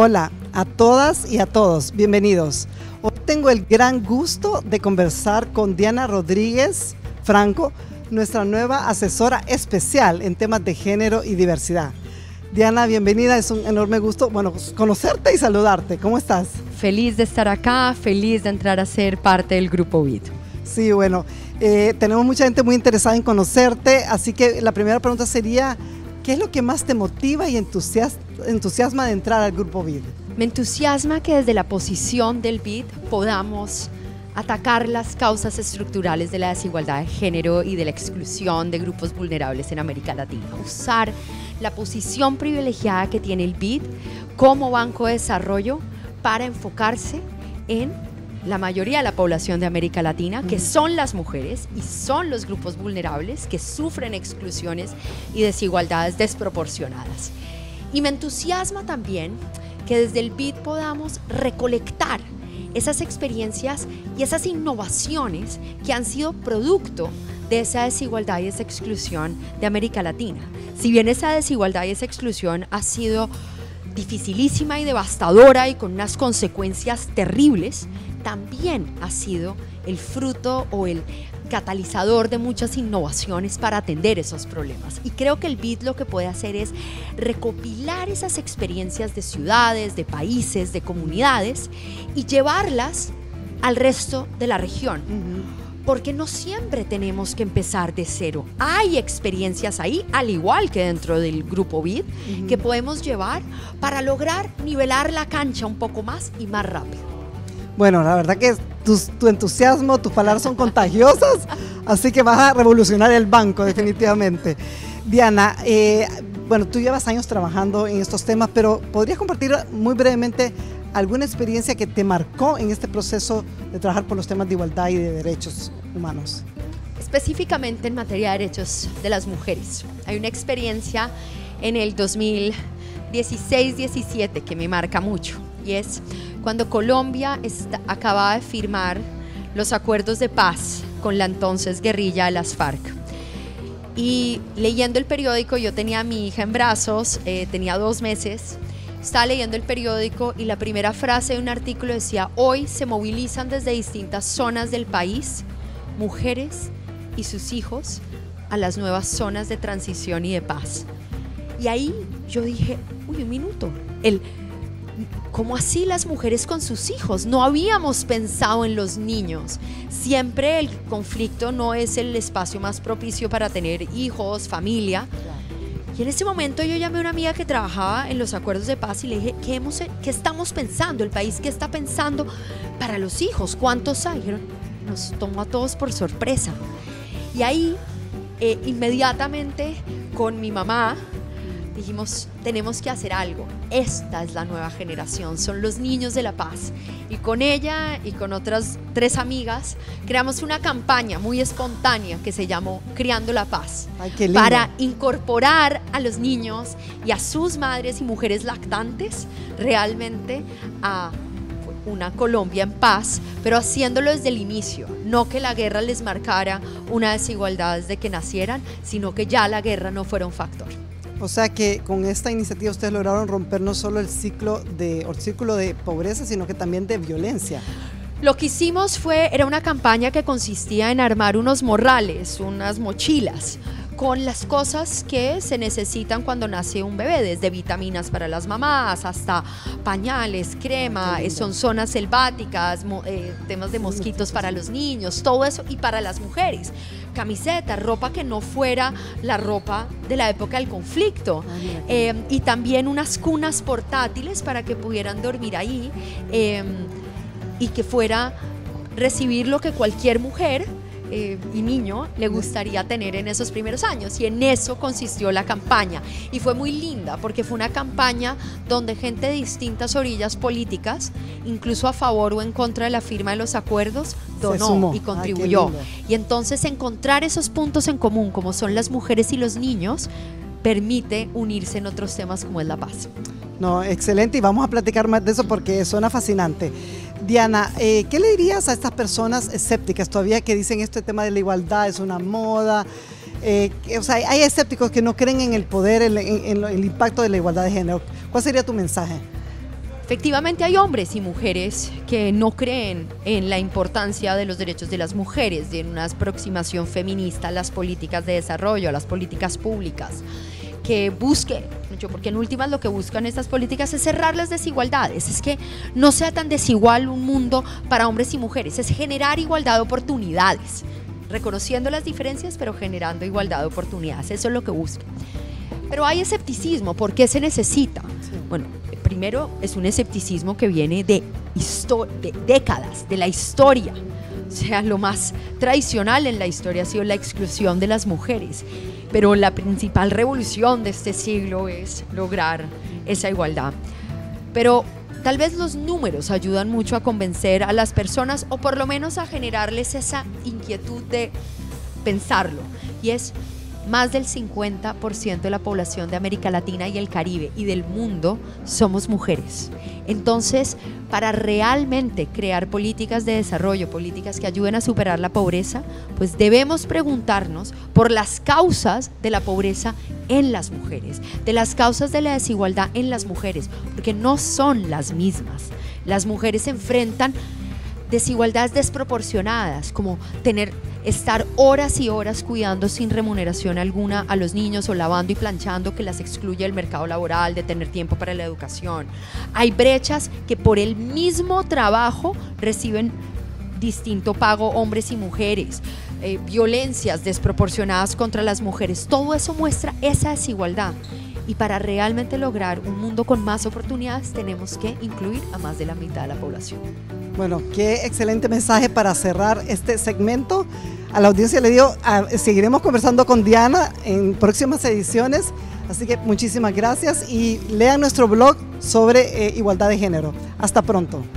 Hola a todas y a todos, bienvenidos. Hoy tengo el gran gusto de conversar con Diana Rodríguez Franco, nuestra nueva asesora especial en temas de género y diversidad. Diana, bienvenida, es un enorme gusto, bueno, conocerte y saludarte. ¿Cómo estás? Feliz de estar acá, feliz de entrar a ser parte del Grupo BID. Sí, bueno, tenemos mucha gente muy interesada en conocerte, así que la primera pregunta sería, ¿qué es lo que más te motiva y entusiasma de entrar al Grupo BID? Me entusiasma que desde la posición del BID podamos atacar las causas estructurales de la desigualdad de género y de la exclusión de grupos vulnerables en América Latina. Usar la posición privilegiada que tiene el BID como banco de desarrollo para enfocarse en la mayoría de la población de América Latina, que son las mujeres y son los grupos vulnerables que sufren exclusiones y desigualdades desproporcionadas. Y me entusiasma también que desde el BID podamos recolectar esas experiencias y esas innovaciones que han sido producto de esa desigualdad y esa exclusión de América Latina. Si bien esa desigualdad y esa exclusión ha sido dificilísima y devastadora y con unas consecuencias terribles, también ha sido el fruto o el catalizador de muchas innovaciones para atender esos problemas. Y creo que el BID lo que puede hacer es recopilar esas experiencias de ciudades, de países, de comunidades y llevarlas al resto de la región. Porque no siempre tenemos que empezar de cero. Hay experiencias ahí, al igual que dentro del Grupo BID, que podemos llevar para lograr nivelar la cancha un poco más y más rápido. Bueno, la verdad que tu entusiasmo, tus palabras son contagiosas, así que vas a revolucionar el banco definitivamente. Diana, bueno, tú llevas años trabajando en estos temas, pero ¿podrías compartir muy brevemente alguna experiencia que te marcó en este proceso de trabajar por los temas de igualdad y de derechos humanos? Específicamente en materia de derechos de las mujeres. Hay una experiencia en el 2016-17 que me marca mucho, y es cuando Colombia acababa de firmar los acuerdos de paz con la entonces guerrilla de las FARC. Y leyendo el periódico, yo tenía a mi hija en brazos, tenía 2 meses, estaba leyendo el periódico y la primera frase de un artículo decía: hoy se movilizan desde distintas zonas del país mujeres y sus hijos a las nuevas zonas de transición y de paz. Y ahí yo dije, uy, un minuto, ¿cómo así las mujeres con sus hijos? No habíamos pensado en los niños. Siempre el conflicto no es el espacio más propicio para tener hijos, familia. Y en ese momento yo llamé a una amiga que trabajaba en los acuerdos de paz y le dije, ¿qué estamos pensando? ¿El país qué está pensando para los hijos? ¿Cuántos hay? Dijeron, nos tomó a todos por sorpresa. Y ahí, inmediatamente, con mi mamá, dijimos, tenemos que hacer algo. Esta es la nueva generación, son los niños de la paz. Y con ella y con otras 3 amigas creamos una campaña muy espontánea que se llamó Criando la Paz. Ay, qué lindo. Para incorporar a los niños y a sus madres y mujeres lactantes realmente a una Colombia en paz, pero haciéndolo desde el inicio, no que la guerra les marcara una desigualdad desde que nacieran, sino que ya la guerra no fuera un factor. O sea que con esta iniciativa ustedes lograron romper no solo el círculo de pobreza, sino que también de violencia. Lo que hicimos era una campaña que consistía en armar unos morrales, unas mochilas, con las cosas que se necesitan cuando nace un bebé, desde vitaminas para las mamás hasta pañales, crema, son zonas selváticas, temas de mosquitos para los niños, todo eso, y para las mujeres, camisetas, ropa que no fuera la ropa de la época del conflicto, y también unas cunas portátiles para que pudieran dormir ahí, y que fuera recibir lo que cualquier mujer y niño le gustaría tener en esos primeros años, y en eso consistió la campaña, y fue muy linda porque fue una campaña donde gente de distintas orillas políticas, incluso a favor o en contra de la firma de los acuerdos, donó y contribuyó. Y entonces encontrar esos puntos en común como son las mujeres y los niños permite unirse en otros temas como es la paz. No, excelente, y vamos a platicar más de eso porque suena fascinante. Diana, ¿qué le dirías a estas personas escépticas todavía que dicen este tema de la igualdad es una moda? O sea, hay escépticos que no creen en el poder, en el impacto de la igualdad de género. ¿Cuál sería tu mensaje? Efectivamente hay hombres y mujeres que no creen en la importancia de los derechos de las mujeres, de una aproximación feminista a las políticas de desarrollo, a las políticas públicas, que busque, porque en últimas lo que buscan estas políticas es cerrar las desigualdades, es que no sea tan desigual un mundo para hombres y mujeres, es generar igualdad de oportunidades, reconociendo las diferencias pero generando igualdad de oportunidades, eso es lo que buscan. Pero hay escepticismo, ¿por qué se necesita? Bueno, primero es un escepticismo que viene de décadas, de la historia. O sea, lo más tradicional en la historia ha sido la exclusión de las mujeres. Pero la principal revolución de este siglo es lograr esa igualdad. Pero tal vez los números ayudan mucho a convencer a las personas o por lo menos a generarles esa inquietud de pensarlo. Y es más del 50% de la población de América Latina y el Caribe y del mundo somos mujeres. Entonces, para realmente crear políticas de desarrollo, políticas que ayuden a superar la pobreza, pues debemos preguntarnos por las causas de la pobreza en las mujeres, de las causas de la desigualdad en las mujeres, porque no son las mismas. Las mujeres enfrentan desigualdades desproporcionadas, como estar horas y horas cuidando sin remuneración alguna a los niños o lavando y planchando, que las excluye del mercado laboral, de tener tiempo para la educación. Hay brechas que por el mismo trabajo reciben distinto pago hombres y mujeres, violencias desproporcionadas contra las mujeres. Todo eso muestra esa desigualdad. Y para realmente lograr un mundo con más oportunidades tenemos que incluir a más de la mitad de la población. Bueno, qué excelente mensaje para cerrar este segmento. A la audiencia le digo, seguiremos conversando con Diana en próximas ediciones, así que muchísimas gracias y lean nuestro blog sobre igualdad de género. Hasta pronto.